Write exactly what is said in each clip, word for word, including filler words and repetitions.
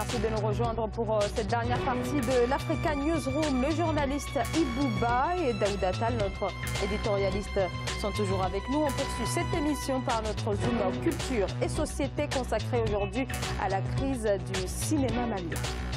Merci de nous rejoindre pour euh, cette dernière partie de l'Africa Newsroom. Le journaliste Ibouba et Daouda Tal, notre éditorialiste, sont toujours avec nous. On poursuit cette émission par notre Zoom culture et société consacrée aujourd'hui à la crise du cinéma malien.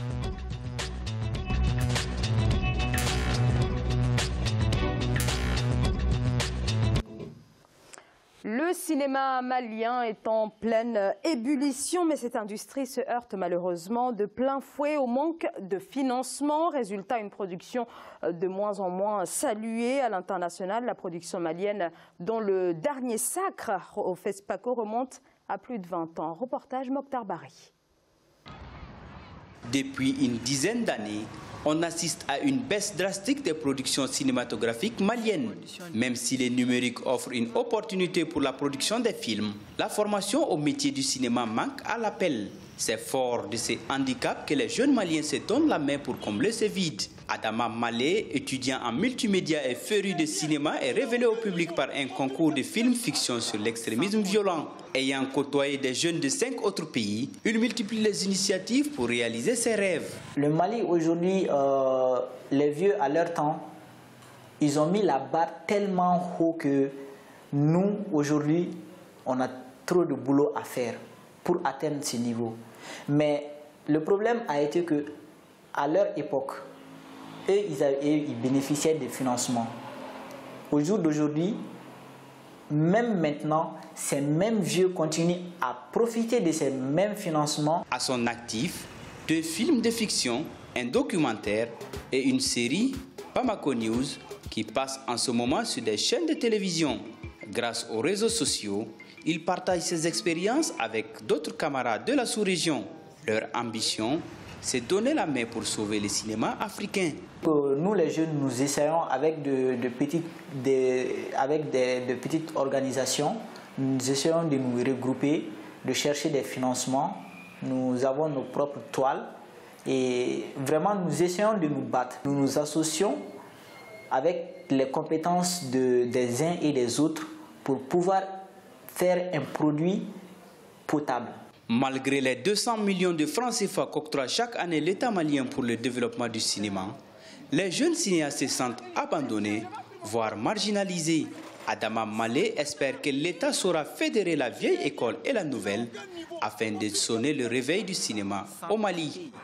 Le cinéma malien est en pleine ébullition, mais cette industrie se heurte malheureusement de plein fouet au manque de financement. Résultat, une production de moins en moins saluée à l'international. La production malienne, dont le dernier sacre au FESPACO remonte à plus de vingt ans. Reportage Mokhtar Bari. Depuis une dizaine d'années, on assiste à une baisse drastique des productions cinématographiques maliennes. Même si les numériques offrent une opportunité pour la production des films, la formation au métier du cinéma manque à l'appel. C'est fort de ces handicaps que les jeunes maliens se donnent la main pour combler ce vide. Adama Malé, étudiant en multimédia et féru de cinéma, est révélé au public par un concours de film-fiction sur l'extrémisme violent. Ayant côtoyé des jeunes de cinq autres pays, il multiplie les initiatives pour réaliser ses rêves. Le Mali aujourd'hui, euh, les vieux à leur temps, ils ont mis la barre tellement haut que nous, aujourd'hui, on a trop de boulot à faire pour atteindre ce niveau. Mais le problème a été que à leur époque, eux, ils, avaient, ils bénéficiaient des financements. Au jour d'aujourd'hui, même maintenant, ces mêmes vieux continuent à profiter de ces mêmes financements. À son actif, deux films de fiction, un documentaire et une série, Bamako News, qui passe en ce moment sur des chaînes de télévision. Grâce aux réseaux sociaux, il partage ses expériences avec d'autres camarades de la sous-région. Leur ambition, c'est donner la main pour sauver le cinéma africain. Nous, les jeunes, nous essayons avec de, de, petites, de, avec des, de petites organisations, nous essayons de nous regrouper, de chercher des financements. Nous avons nos propres toiles et vraiment nous essayons de nous battre. Nous nous associons avec les compétences de, des uns et des autres pour pouvoir faire un produit potable. Malgré les deux cents millions de francs C F A qu'octroie chaque année l'État malien pour le développement du cinéma, les jeunes cinéastes se sentent abandonnés, voire marginalisés. Adama Malé espère que l'État saura fédérer la vieille école et la nouvelle afin de sonner le réveil du cinéma au Mali.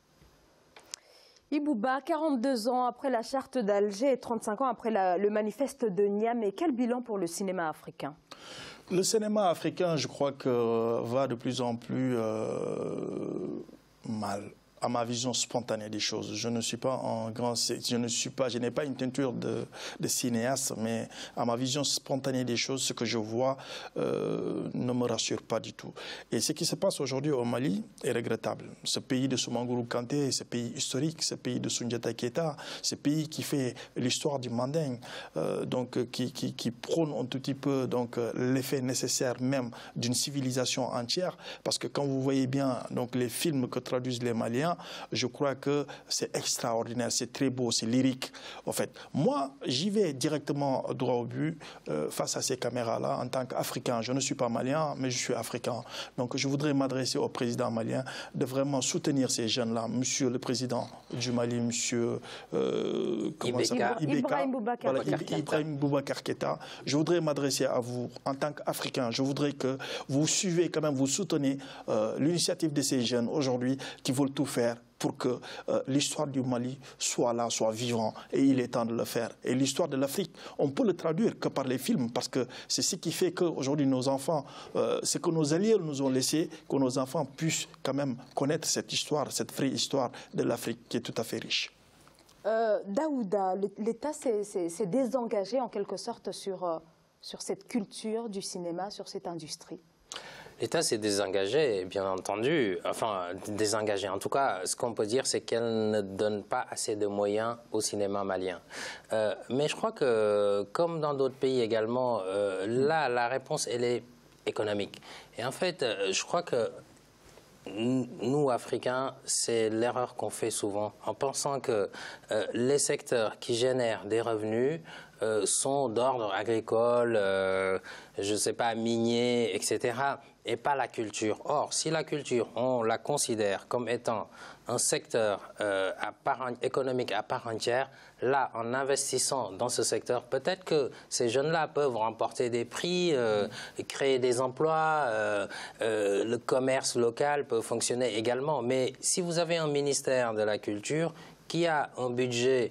Ibouba, quarante-deux ans après la charte d'Alger et trente-cinq ans après la, le manifeste de Niamey, quel bilan pour le cinéma africain? Le cinéma africain, je crois que va de plus en plus euh, mal. À ma vision spontanée des choses. Je ne suis pas en grand, je ne suis pas, je n'ai pas une teinture de, de cinéaste, mais à ma vision spontanée des choses, ce que je vois euh, ne me rassure pas du tout. Et ce qui se passe aujourd'hui au Mali est regrettable. Ce pays de Soumangourou Kanté, ce pays historique, ce pays de Soundiata Keita, ce pays qui fait l'histoire du Manding, euh, donc qui, qui, qui prône un tout petit peu donc l'effet nécessaire même d'une civilisation entière, parce que quand vous voyez bien donc les films que traduisent les Maliens, je crois que c'est extraordinaire, c'est très beau, c'est lyrique. En fait, moi, j'y vais directement droit au but euh, face à ces caméras-là en tant qu'Africain. Je ne suis pas malien, mais je suis africain. Donc, je voudrais m'adresser au président malien de vraiment soutenir ces jeunes-là. Monsieur le président du Mali, monsieur euh, comment Ibeka. Ibeka. Ibrahim Boubacar voilà, Ibrahim Boubacar Keita. Je voudrais m'adresser à vous en tant qu'Africain. Je voudrais que vous suivez quand même, vous soutenez euh, l'initiative de ces jeunes aujourd'hui qui veulent tout faire pour que euh, l'histoire du Mali soit là, soit vivant, et il est temps de le faire. Et l'histoire de l'Afrique, on peut le traduire que par les films, parce que c'est ce qui fait qu'aujourd'hui nos enfants, euh, c'est que nos alliés nous ont laissé, que nos enfants puissent quand même connaître cette histoire, cette vraie histoire de l'Afrique qui est tout à fait riche. Euh, Daouda, l'État s'est désengagé en quelque sorte sur, euh, sur cette culture du cinéma, sur cette industrie. L'État s'est désengagé, bien entendu, enfin désengagé. En tout cas, ce qu'on peut dire, c'est qu'elle ne donne pas assez de moyens au cinéma malien. Euh, mais je crois que, comme dans d'autres pays également, euh, là, la réponse, elle est économique. Et en fait, je crois que nous, Africains, c'est l'erreur qu'on fait souvent en pensant que euh, les secteurs qui génèrent des revenus euh, sont d'ordre agricole, euh, je ne sais pas, minier, et cetera, et pas la culture. Or, si la culture, on la considère comme étant un secteur euh, à part, économique à part entière, là, en investissant dans ce secteur, peut-être que ces jeunes-là peuvent remporter des prix, euh, créer des emplois, euh, euh, le commerce local peut fonctionner également. Mais si vous avez un ministère de la Culture qui a un budget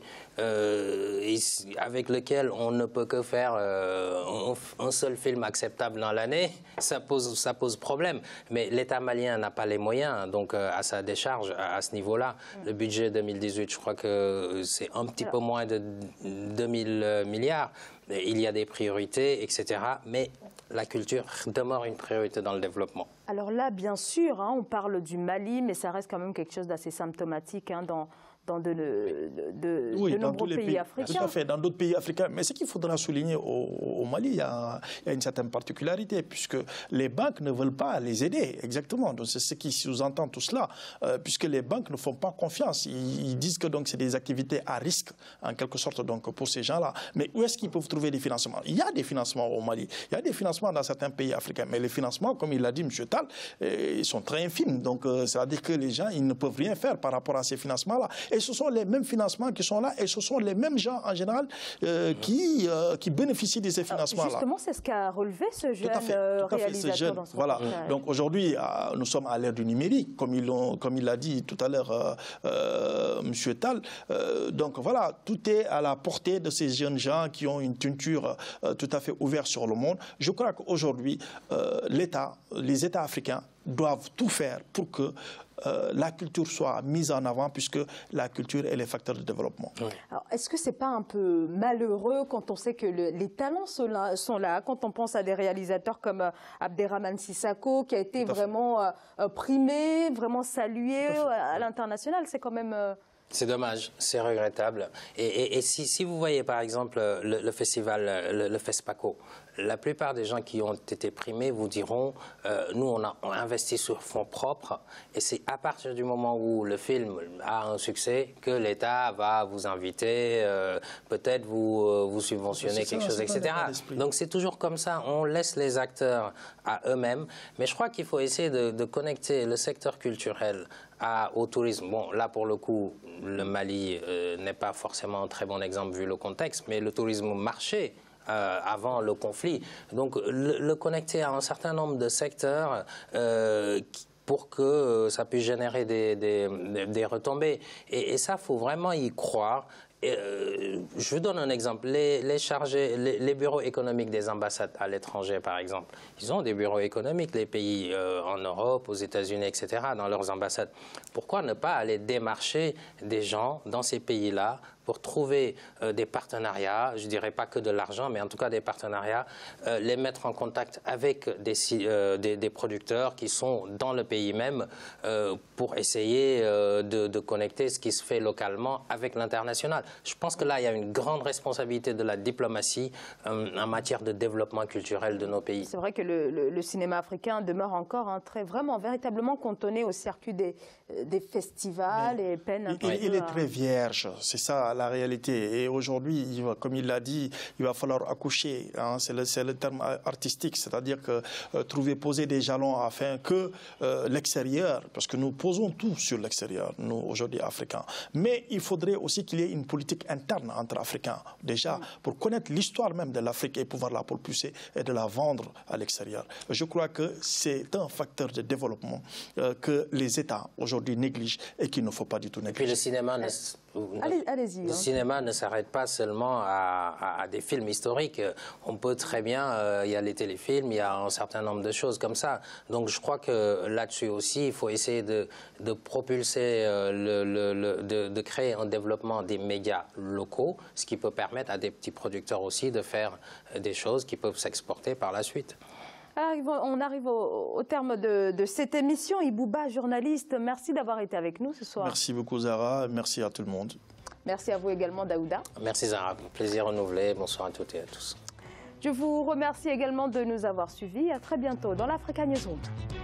euh, avec lequel on ne peut que faire euh, un, un seul film acceptable dans l'année, ça pose, ça pose problème. Mais l'État malien n'a pas les moyens, donc euh, à sa décharge, à, à ce niveau-là. Mm. Le budget deux mille dix-huit, je crois que c'est un petit Alors. peu moins de deux mille milliards. Il y a des priorités, et cetera. Mais la culture demeure une priorité dans le développement. Alors là, bien sûr, hein, on parle du Mali, mais ça reste quand même quelque chose d'assez symptomatique hein, dans... dans de, de, de, oui, de dans nombreux pays, pays africains. Tout à fait, dans d'autres pays africains. Mais ce qu'il faudra souligner au, au Mali, il y, a, il y a une certaine particularité, puisque les banques ne veulent pas les aider, exactement. Donc c'est ce qui sous-entend tout cela, euh, puisque les banques ne font pas confiance. Ils, ils disent que c'est des activités à risque, en quelque sorte, donc, pour ces gens-là. Mais où est-ce qu'ils peuvent trouver des financements? Il y a des financements au Mali, il y a des financements dans certains pays africains, mais les financements, comme il l'a dit M. Tall, euh, ils sont très infimes. Donc euh, c'est-à-dire que les gens, ils ne peuvent rien faire par rapport à ces financements-là. Et ce sont les mêmes financements qui sont là et ce sont les mêmes gens en général euh, qui, euh, qui bénéficient de ces financements-là. Justement, c'est ce qu'a relevé ce jeune tout à fait, tout à fait, réalisateur jeune, dans son voilà. Portail. Donc aujourd'hui, euh, nous sommes à l'ère du numérique, comme il, comme il l'a dit tout à l'heure euh, euh, M. Tall. Euh, donc voilà, tout est à la portée de ces jeunes gens qui ont une culture euh, tout à fait ouverte sur le monde. Je crois qu'aujourd'hui, euh, l'État, les États africains doivent tout faire pour que Euh, la culture soit mise en avant, puisque la culture est le facteur de développement. Oui. Est-ce que ce n'est pas un peu malheureux quand on sait que le, les talents sont là, sont là, quand on pense à des réalisateurs comme euh, Abderrahmane Sissako, qui a été vraiment euh, primé, vraiment salué à, à l'international? C'est quand même... Euh... C'est dommage, c'est regrettable. Et, et, et si, si vous voyez par exemple le, le festival, le, le FESPACO, la plupart des gens qui ont été primés vous diront euh, nous on a on investi sur fonds propres et c'est à partir du moment où le film a un succès que l'État va vous inviter, euh, peut-être vous, euh, vous subventionner quelque ça, chose, et cetera. Donc c'est toujours comme ça, on laisse les acteurs à eux-mêmes. Mais je crois qu'il faut essayer de, de connecter le secteur culturel à, au tourisme. Bon, là pour le coup, le Mali euh, n'est pas forcément un très bon exemple vu le contexte, mais le tourisme marchait Euh, avant le conflit. Donc le, le connecter à un certain nombre de secteurs euh, qui, pour que euh, ça puisse générer des, des, des retombées. Et, et ça, il faut vraiment y croire. Et, euh, je vous donne un exemple. Les, les, chargés, les, les bureaux économiques des ambassades à l'étranger, par exemple, ils ont des bureaux économiques, les pays euh, en Europe, aux États-Unis, et cetera, dans leurs ambassades. Pourquoi ne pas aller démarcher des gens dans ces pays-là pour trouver euh, des partenariats, je ne dirais pas que de l'argent, mais en tout cas des partenariats, euh, les mettre en contact avec des, euh, des, des producteurs qui sont dans le pays même euh, pour essayer euh, de, de connecter ce qui se fait localement avec l'international. Je pense que là, il y a une grande responsabilité de la diplomatie euh, en matière de développement culturel de nos pays. C'est vrai que le, le, le cinéma africain demeure encore hein, très, vraiment, véritablement cantonné au circuit des, des festivals mais et peine un il, peu... Il est très vierge, c'est ça la réalité. Et aujourd'hui, comme il l'a dit, il va falloir accoucher. Hein, c'est le, le terme artistique, c'est-à-dire que euh, trouver, poser des jalons afin que euh, l'extérieur, parce que nous posons tout sur l'extérieur, nous aujourd'hui Africains, mais il faudrait aussi qu'il y ait une politique interne entre Africains, déjà, pour connaître l'histoire même de l'Afrique et pouvoir la propulser et de la vendre à l'extérieur. Je crois que c'est un facteur de développement euh, que les États aujourd'hui négligent et qu'il ne faut pas du tout négliger. Et puis le cinéma... Ne... Allez, allez-y. Le hein. cinéma ne s'arrête pas seulement à, à, à des films historiques. On peut très bien, euh, il y a les téléfilms, il y a un certain nombre de choses comme ça. Donc je crois que là-dessus aussi, il faut essayer de, de propulser, euh, le, le, le, de, de créer un développement des médias locaux, ce qui peut permettre à des petits producteurs aussi de faire des choses qui peuvent s'exporter par la suite. On arrive au, au terme de, de cette émission. Ibouba, journaliste, merci d'avoir été avec nous ce soir. Merci beaucoup Zara, merci à tout le monde. Merci à vous également Daouda. Merci Zara, plaisir renouvelé, bonsoir à toutes et à tous. Je vous remercie également de nous avoir suivis. À très bientôt dans l'Africa Newsroom.